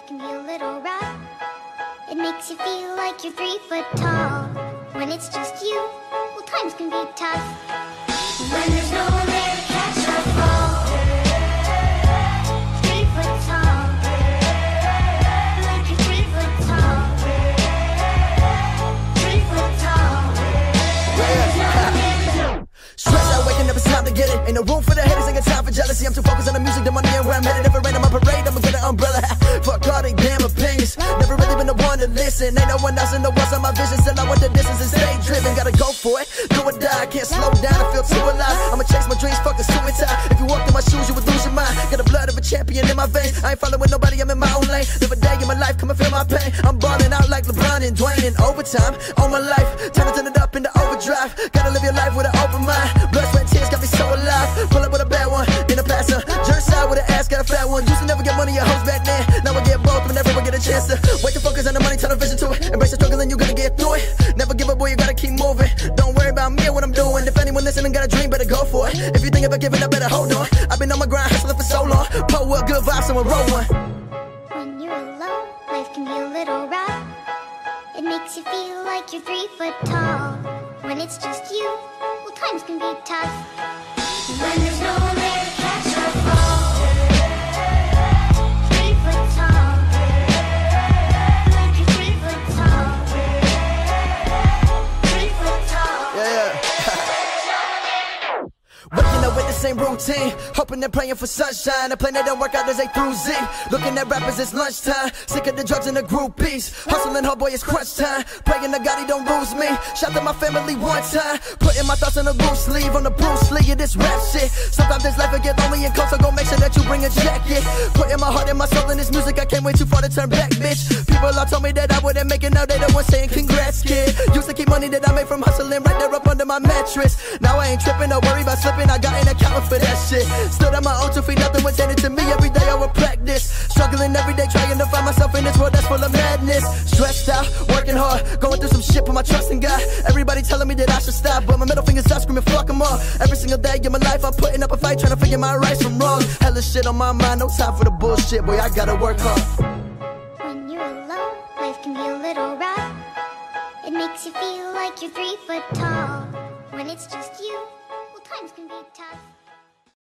life can be a little rough. It makes you feel like you're 3 foot tall. When it's just you, well, times can be tough. When there's no one there to catch your fall. 3 foot tall. Like you're 3 foot tall. 3 foot tall. When there's no one there to Stress out, waking up, it's time to get it. Ain't no room for the haters, ain't got time for jealousy. I'm too focused on the music, the money, and where I'm headed. If it rain on my parade, I'ma get an umbrella. Fuck all they damn opinions. Never really been the one to listen. Ain't no one else in the world on my vision. Still I want the distance and stay driven. Gotta go for it, do or die. I can't slow down, I feel too alive. I'ma chase my dreams, fuck the suicide. If you walked in my shoes, you would lose your mind. Got the blood of a champion in my veins. I ain't following nobody, I'm in my own lane. Live a day in my life, come and feel my pain. I'm balling out like LeBron and Dwayne in overtime. All my life, time to turn it up into overdrive. Gotta live your life with an open mind. Blood, sweat, tears got me so alive. Pull up with a bad one in a passer. Jerk side with an ass, got a fat one. Used to never get money, your hoes back then. Now I get both, whenever I get a chance to. Wait to focus on the money, turn the vision to it. Embrace the struggle and you gonna get through it. Never give up, boy, you gotta keep moving. Don't worry about me or what I'm doing. If anyone listening got a dream, better go for it. If you think about giving up, better hold on. I've been on my grind, hustling for so long. Pull up, good vibes, someone roll one. When you're alone, life can be a little rough. It makes you feel like you're 3 foot tall. When it's just you, well, times can be tough. When there's no one there to catch your fall. 3 foot tall. Like you're 3 foot tall. 3 foot tall. Yeah. Waking up with the same routine, hoping and praying for sunshine. A plan that don't work out as A through Z. Looking at rappers, it's lunchtime. Sick of the drugs and the groupies. Hustling hard, boy, it's crunch time. Praying to God he don't lose me. Shout to my family one time. Putting my thoughts on a loose sleeve, on the Bruce Lee of this rap shit. Sometimes this life will get lonely and cold, so go make sure that you bring a jacket. Putting my heart and my soul in this music, I can't wait too far to turn back, bitch. People all told me that I wouldn't make it, now they the ones saying congrats, kid. Used to keep money that I made from hustling right there up under my mattress. Now I ain't tripping, don't worry about slipping, I got an account for that shit. Stood on my own 2 feet, nothing was handed to me. Every day I would practice, struggling every day, trying to find myself in this world that's full of madness. Stressed out, working hard, going through some shit, put my trust in God. Everybody telling me that I should stop, but my middle finger's up, screaming fuck them all. Every single day in my life I'm putting up a fight, trying to figure my rights from wrong. Hella shit on my mind, no time for the bullshit, boy, I gotta work hard. When you're alone, life can be a little rough. It makes you feel like you're 3 foot tall. When it's just you, well, times can be tough.